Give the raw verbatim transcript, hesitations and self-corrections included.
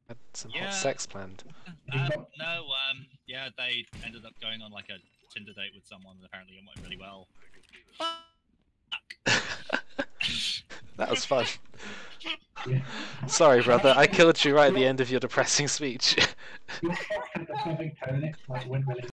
Had some Yeah. hot sex planned. Um, no, um, yeah, they ended up going on like a Tinder date with someone and apparently it went really well. That was fun. Sorry, brother, I killed you right at the end of your depressing speech. Your podcast had the perfect tone, it like went really